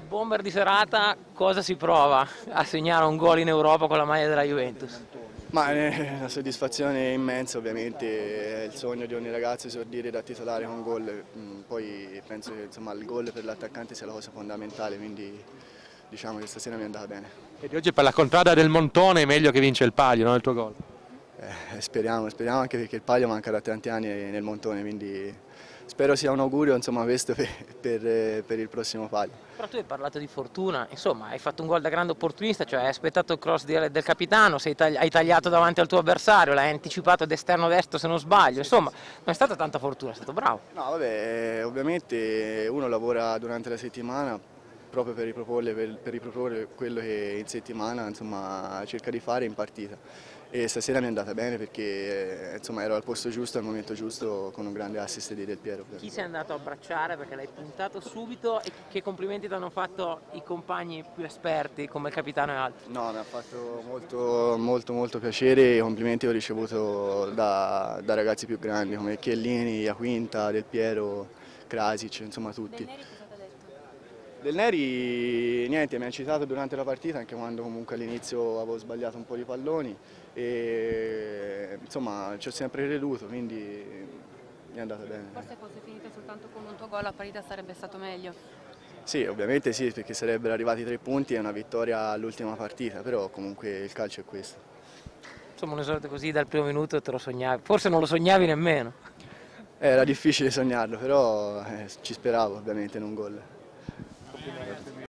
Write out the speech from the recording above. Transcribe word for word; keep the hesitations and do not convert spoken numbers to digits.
Bomber di serata, cosa si prova a segnare un gol in Europa con la maglia della Juventus? Ma è una soddisfazione immensa, ovviamente, è il sogno di ogni ragazzo esordire da titolare con gol, mm, poi penso che insomma, il gol per l'attaccante sia la cosa fondamentale, quindi diciamo che stasera mi è andata bene. E di oggi per la contrada del Montone è meglio che vince il Palio, no? Il tuo gol. Eh, speriamo, speriamo anche perché il Palio manca da tanti anni nel Montone, quindi spero sia un augurio insomma, questo per, per, per il prossimo Palio. Però tu hai parlato di fortuna, insomma, hai fatto un gol da grande opportunista, cioè hai aspettato il cross di- del capitano, sei tagli- hai tagliato davanti al tuo avversario, l'hai anticipato ad esterno destro se non sbaglio, insomma, non è stata tanta fortuna, è stato bravo. No, vabbè, eh, ovviamente uno lavora durante la settimana proprio per riproporre, per, per riproporre quello che in settimana insomma, cerca di fare in partita. E stasera mi è andata bene perché eh, insomma, ero al posto giusto, al momento giusto, con un grande assist di Del Piero. Chi sei andato a abbracciare perché l'hai puntato subito e che complimenti ti hanno fatto i compagni più esperti come il capitano e altri? No, mi ha fatto molto, molto, molto piacere, i complimenti ho ricevuto da, da ragazzi più grandi come Chiellini, Iaquinta, Del Piero, Krasic, insomma tutti. Del Neri cosa ti ha detto? Del Neri niente, mi ha citato durante la partita anche quando comunque all'inizio avevo sbagliato un po' di palloni e insomma ci ho sempre creduto, quindi mi è andata bene. Forse fosse finita soltanto con un tuo gol la partita sarebbe stato meglio. Sì, ovviamente sì, perché sarebbero arrivati tre punti e una vittoria all'ultima partita, però comunque il calcio è questo. Insomma, un esordio così dal primo minuto te lo sognavi, forse non lo sognavi nemmeno. Era difficile sognarlo, però eh, ci speravo ovviamente in un gol.